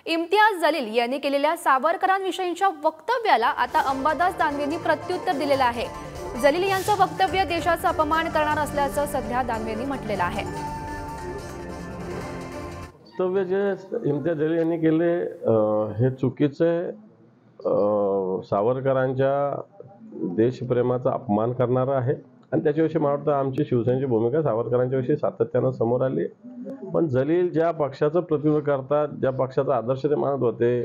इम्तियाज जलील यांनी केलेल्या सावरकरांविषयीच्या वक्तव्याला आता अंबादास दानवेंनी प्रत्युत्तर दिलेलं आहे। जलील यांचं वक्तव्य देशाचा अपमान करणार असल्याचं सध्या दानवेंनी म्हटलेलं आहे। वक्तव्य जे इम्तियाज जलील यांनी केले हे चुकीचे, सावरकरांच्या देशप्रेमाचा अपमान करणारा आहे आणि त्याच्याविषयी मला वाटतं आमची शिवसेनेची भूमिका सावरकरांच्या विषयी सातत्यानं समोर आली। पण जलील ज्या पक्षाचं प्रतिनिधित्व करतात, ज्या पक्षाचा आदर्श ते मानत होते,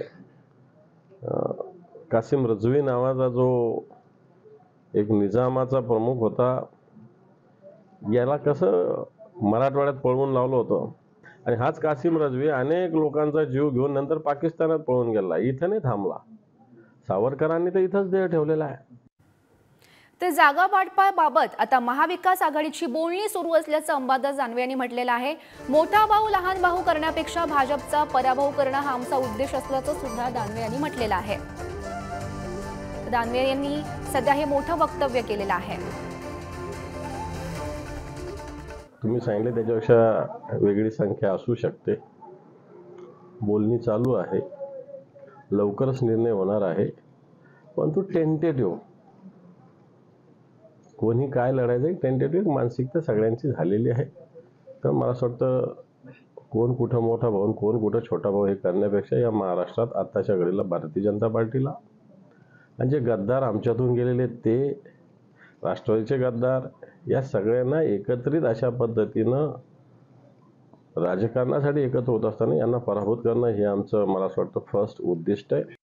कासिम रजवी नावाचा जो एक निजामाचा प्रमुख होता, याला कसं मराठवाड्यात पळवून लावलं होतं आणि हाच कासिम रजवी अनेक लोकांचा जीव घेऊन नंतर पाकिस्तानात पळून गेला, इथं नाही थांबला। सावरकरांनी तर इथंच देह ठेवलेला आहे। तर जागा वाटपाबाबत आता महाविकास आघाडीची बोलणी सुरू असल्याचं अंबादास दानवे यांनी म्हटलेलं आहे। मोठा भाऊ लहान भाऊ करण्यापेक्षा भाजपचा पराभव करणं हा आमचा उद्देश असल्याचं सुद्धा दानवे यांनी म्हटलेलं आहे। दानवे यांनी सध्या हे मोठं वक्तव्य केलेलं आहे। तुम्ही सांगितले त्याच्यापेक्षा वेगळी संख्या असू शकते, बोलणी चालू आहे, लवकरच निर्णय होणार आहे, पण तो टेंटेटिव्ह, कोणी काय लढायचं टेंटेटिव्ह मानसिकता सगळ्यांची झालेली आहे। तर मला असं वाटतं कोण कुठं मोठा भाऊ कोण कुठं छोटा भाऊ हे करण्यापेक्षा या महाराष्ट्रात आत्ताच्या घडीला भारतीय जनता पार्टीला आणि जे गद्दार आमच्यातून गेलेले ते राष्ट्रवादीचे गद्दार या सगळ्यांना एकत्रित अशा पद्धतीनं राजकारणासाठी एकत्र होत असताना यांना पराभूत करणं हे आमचं मला असं वाटतं फर्स्ट उद्दिष्ट आहे।